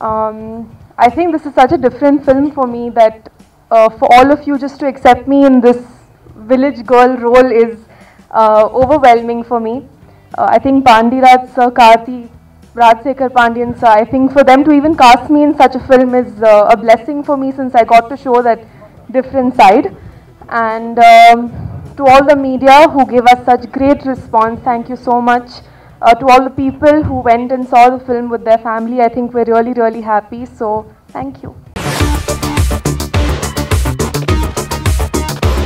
I think this is such a different film for me that for all of you just to accept me in this village girl role is overwhelming for me. I think Pandiraj sir, Karthi, Rajsekhar Pandian sir, I think for them to even cast me in such a film is a blessing for me, since I got to show that different side. And to all the media who gave us such great response, thank you so much. To all the people who went and saw the film with their family, I think we're really, really happy. So, thank you.